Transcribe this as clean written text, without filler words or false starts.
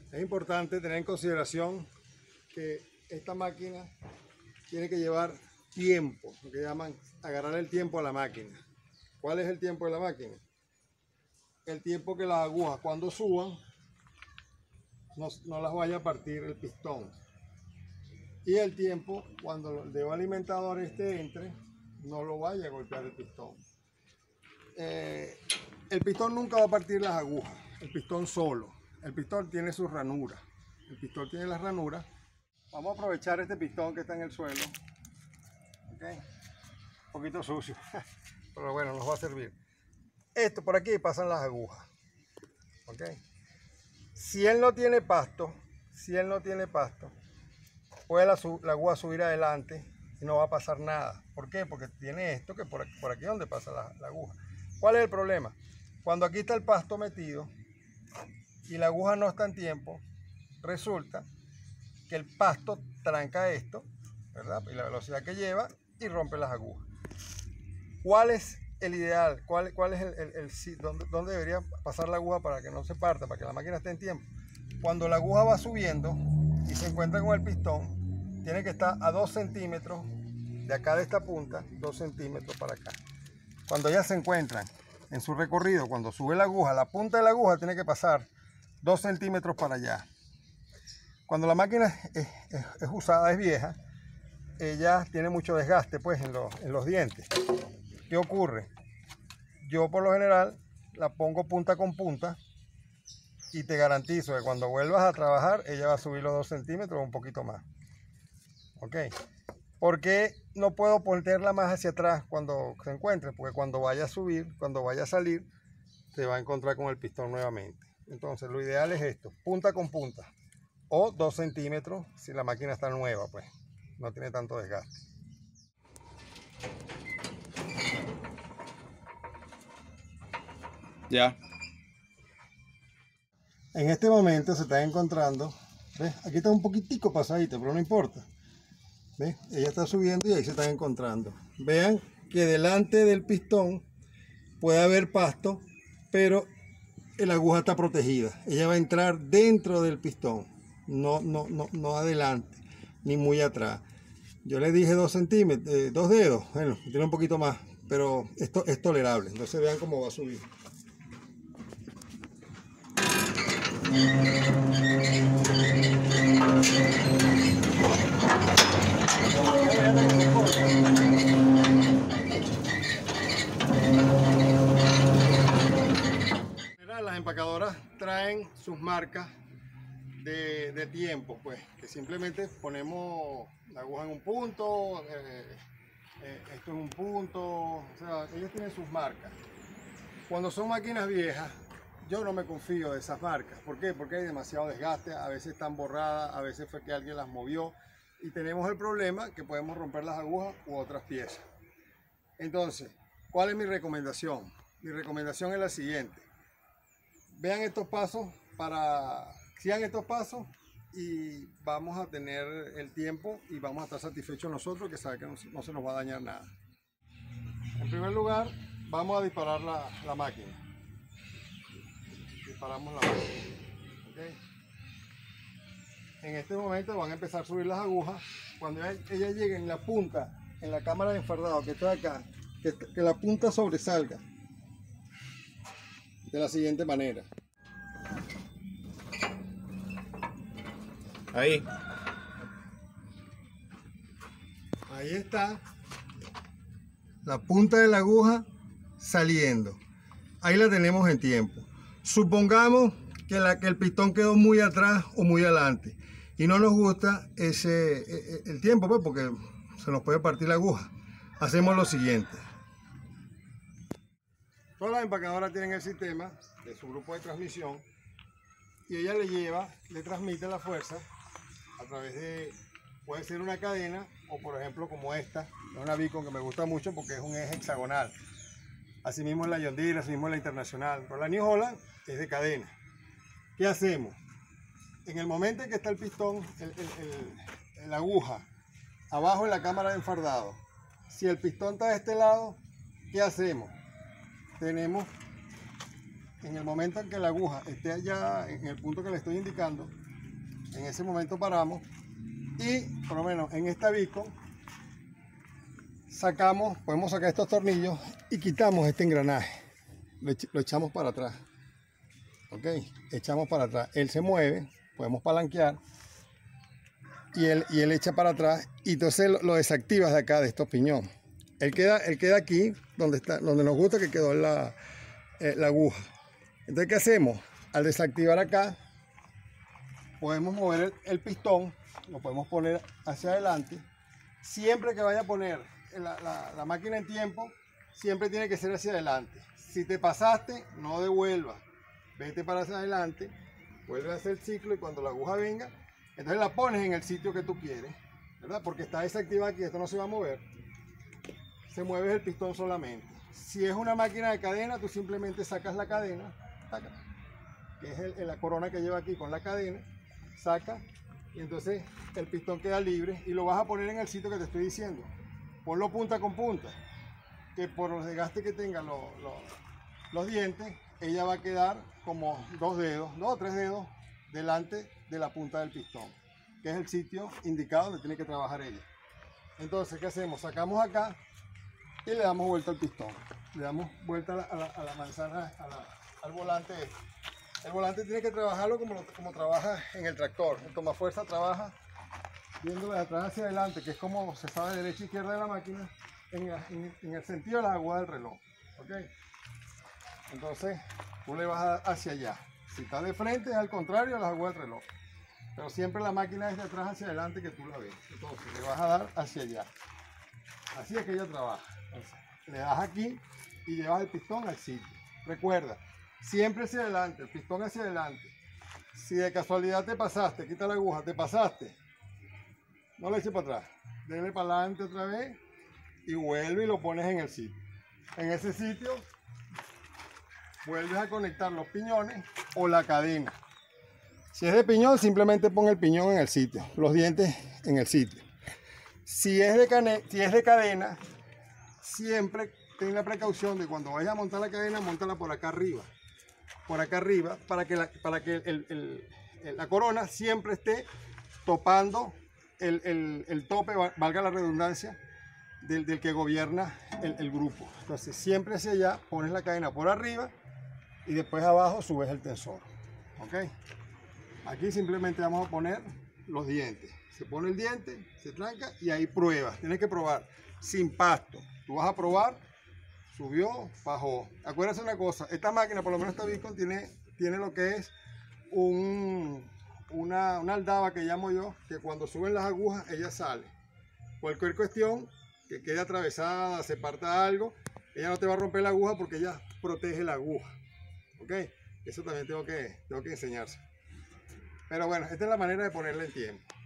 Es importante tener en consideración que esta máquina tiene que llevar tiempo, lo que llaman agarrar el tiempo a la máquina. ¿Cuál es el tiempo de la máquina? El tiempo que las agujas cuando suban no las vaya a partir el pistón. Y el tiempo cuando el dedo alimentador entre, no lo vaya a golpear el pistón. El pistón nunca va a partir las agujas, el pistón solo. El pistón tiene sus ranuras. El pistón tiene las ranuras. Vamos a aprovechar este pistón que está en el suelo. ¿Okay? Un poquito sucio, pero bueno, nos va a servir. Esto por aquí pasan las agujas. ¿Okay? Si él no tiene pasto, puede la aguja subir adelante y no va a pasar nada. ¿Por qué? Porque tiene esto que por aquí es donde pasa la aguja. ¿Cuál es el problema? Cuando aquí está el pasto metido y la aguja no está en tiempo, resulta que el pasto tranca esto, ¿verdad? Y la velocidad que lleva y rompe las agujas. ¿Cuál es el ideal? ¿Cuál es dónde debería pasar la aguja para que no se parta, para que la máquina esté en tiempo? Cuando la aguja va subiendo y se encuentra con el pistón, tiene que estar a 2 centímetros de acá de esta punta, 2 centímetros para acá. Cuando ya se encuentran en su recorrido, cuando sube la aguja, la punta de la aguja tiene que pasar 2 centímetros para allá. Cuando la máquina es usada, es vieja, ella tiene mucho desgaste pues en los dientes. ¿Qué ocurre? Yo por lo general la pongo punta con punta y te garantizo que cuando vuelvas a trabajar ella va a subir los 2 centímetros o un poquito más. ¿Ok? ¿Por qué no puedo ponerla más hacia atrás cuando se encuentre? Porque cuando vaya a subir, cuando vaya a salir, se va a encontrar con el pistón nuevamente. Entonces lo ideal es esto, punta con punta. O 2 centímetros si la máquina está nueva, pues no tiene tanto desgaste. Ya. En este momento se está encontrando, ¿ves? Aquí está un poquitico pasadito, pero no importa. ¿Ves? Ella está subiendo y ahí se están encontrando. Vean que delante del pistón puede haber pasto, pero la aguja está protegida. Ella va a entrar dentro del pistón, no adelante, ni muy atrás. Yo le dije 2 centímetros, 2 dedos, bueno, tiene un poquito más, pero esto es tolerable. Entonces vean cómo va a subir. Las empacadoras traen sus marcas de tiempo, pues, que simplemente ponemos la aguja en un punto, esto en un punto, o sea, ellos tienen sus marcas. Cuando son máquinas viejas, yo no me confío de esas marcas. ¿Por qué? Porque hay demasiado desgaste, a veces están borradas, a veces fue que alguien las movió y tenemos el problema que podemos romper las agujas u otras piezas. Entonces, ¿cuál es mi recomendación? Mi recomendación es la siguiente. Vean estos pasos, sigan estos pasos y vamos a tener el tiempo y vamos a estar satisfechos nosotros que saben que no se nos va a dañar nada. En primer lugar, vamos a disparar la máquina. Disparamos la máquina. ¿Okay? En este momento van a empezar a subir las agujas. Cuando ella llegue en la punta, en la cámara de enfardado que está acá, que la punta sobresalga de la siguiente manera. Ahí. Ahí está la punta de la aguja saliendo. Ahí la tenemos en tiempo. Supongamos que el pistón quedó muy atrás o muy adelante y no nos gusta el tiempo, pues, porque se nos puede partir la aguja. Hacemos lo siguiente. Todas las empacadoras tienen el sistema de su grupo de transmisión y ella le transmite la fuerza a través de, puede ser una cadena o por ejemplo como esta, una Vicon que me gusta mucho porque es un eje hexagonal. Asimismo es la John Deere, asimismo es la Internacional, pero la New Holland es de cadena. ¿Qué hacemos? En el momento en que está el pistón, la aguja, abajo en la cámara de enfardado, si el pistón está de este lado, ¿qué hacemos? Tenemos en el momento en que la aguja esté allá en el punto que le estoy indicando, en ese momento paramos y por lo menos en esta beacon podemos sacar estos tornillos y quitamos este engranaje, lo echamos para atrás, ok, echamos para atrás, él se mueve, podemos palanquear y él echa para atrás y entonces lo desactivas de acá de estos piñones. Él queda aquí donde nos gusta que quedó la aguja. Entonces, ¿qué hacemos? Al desactivar acá, podemos mover el pistón, lo podemos poner hacia adelante. Siempre que vaya a poner la máquina en tiempo, siempre tiene que ser hacia adelante. Si te pasaste, no devuelvas. Vete para hacia adelante, vuelve a hacer el ciclo y cuando la aguja venga, entonces la pones en el sitio que tú quieres, ¿verdad? Porque está desactivada aquí, esto no se va a mover. Se mueve el pistón solamente. Si es una máquina de cadena, tú simplemente sacas la cadena, que es la corona que lleva aquí con la cadena, saca y entonces el pistón queda libre y lo vas a poner en el sitio que te estoy diciendo. Ponlo punta con punta, que por los desgastes que tengan los dientes, ella va a quedar como 2 o 3 dedos delante de la punta del pistón, que es el sitio indicado donde tiene que trabajar ella. Entonces, ¿qué hacemos? Sacamos acá y le damos vuelta al pistón, le damos vuelta a la manzana, al volante. El volante tiene que trabajarlo como trabaja en el tractor. El tomafuerza trabaja viéndolo de atrás hacia adelante, que es como se sabe de derecha e izquierda de la máquina, en el sentido de las agujas del reloj. ¿Okay? Entonces tú le vas hacia allá. Si está de frente es al contrario a las agujas del reloj. Pero siempre la máquina es de atrás hacia adelante que tú la ves. Entonces le vas a dar hacia allá. Así es que ella trabaja. Entonces, le das aquí y llevas el pistón al sitio. Recuerda, siempre hacia adelante, el pistón hacia adelante. Si de casualidad te pasaste, quita la aguja, te pasaste, no le eches para atrás. Dele para adelante otra vez y vuelve y lo pones en el sitio. En ese sitio vuelves a conectar los piñones o la cadena. Si es de piñón, simplemente pon el piñón en el sitio, los dientes en el sitio. Si es de cadena, siempre ten la precaución de cuando vayas a montar la cadena, montala por acá arriba, para que la corona siempre esté topando el tope, valga la redundancia, del que gobierna el grupo. Entonces siempre hacia allá pones la cadena por arriba y después abajo subes el tensor. ¿Ok? Aquí simplemente vamos a poner los dientes. Se pone el diente, se tranca y ahí pruebas. Tienes que probar sin pasto. Tú vas a probar, subió, bajó. Acuérdense una cosa, esta máquina, por lo menos esta beacon, tiene lo que es una aldaba que llamo yo, que cuando suben las agujas, ella sale. Cualquier cuestión que quede atravesada, se parta algo, ella no te va a romper la aguja porque ella protege la aguja. ¿Ok? Eso también tengo que enseñarse. Pero bueno, esta es la manera de ponerla en tiempo.